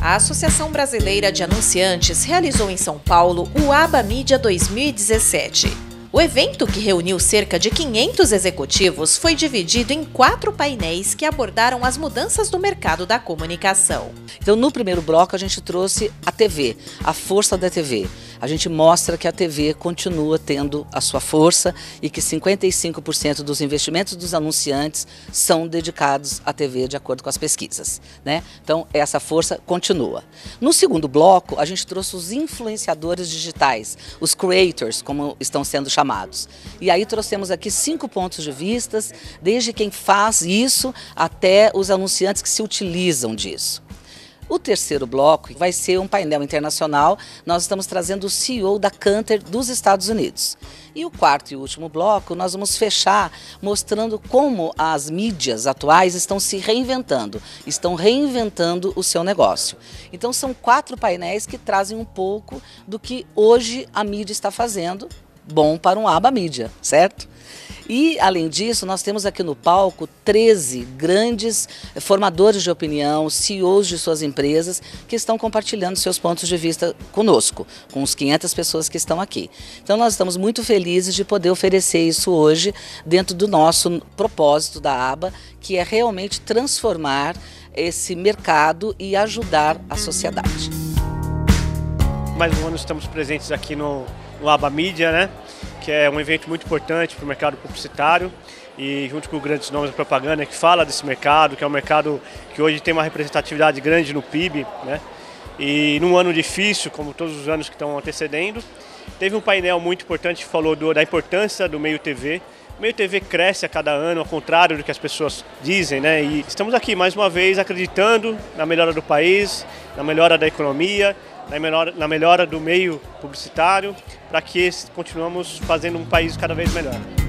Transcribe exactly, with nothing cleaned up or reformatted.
A Associação Brasileira de Anunciantes realizou em São Paulo o Aba Mídia dois mil e dezessete. O evento, que reuniu cerca de quinhentos executivos, foi dividido em quatro painéis que abordaram as mudanças do mercado da comunicação. Então, no primeiro bloco, a gente trouxe a T V, a força da T V. A gente mostra que a T V continua tendo a sua força e que cinquenta e cinco por cento dos investimentos dos anunciantes são dedicados à T V, de acordo com as pesquisas, né? Então, essa força continua. No segundo bloco, a gente trouxe os influenciadores digitais, os creators, como estão sendo chamados. E aí trouxemos aqui cinco pontos de vista, desde quem faz isso até os anunciantes que se utilizam disso. O terceiro bloco vai ser um painel internacional. Nós estamos trazendo o C E O da Canter dos Estados Unidos. E o quarto e último bloco, nós vamos fechar mostrando como as mídias atuais estão se reinventando, estão reinventando o seu negócio. Então são quatro painéis que trazem um pouco do que hoje a mídia está fazendo, bom para um Aba Mídia, certo? E, além disso, nós temos aqui no palco treze grandes formadores de opinião, C E Os de suas empresas, que estão compartilhando seus pontos de vista conosco, com os quinhentas pessoas que estão aqui. Então, nós estamos muito felizes de poder oferecer isso hoje dentro do nosso propósito da Aba, que é realmente transformar esse mercado e ajudar a sociedade. Mais um ano estamos presentes aqui no, no Aba Mídia, né? Que é um evento muito importante para o mercado publicitário e junto com grandes nomes da propaganda que fala desse mercado, que é um mercado que hoje tem uma representatividade grande no P I B, né? E num ano difícil, como todos os anos que estão antecedendo, teve um painel muito importante que falou do, da importância do meio T V. O meio T V cresce a cada ano, ao contrário do que as pessoas dizem, né? E estamos aqui mais uma vez acreditando na melhora do país, na melhora da economia, na melhora, na melhora do meio publicitário, para que continuamos fazendo um país cada vez melhor.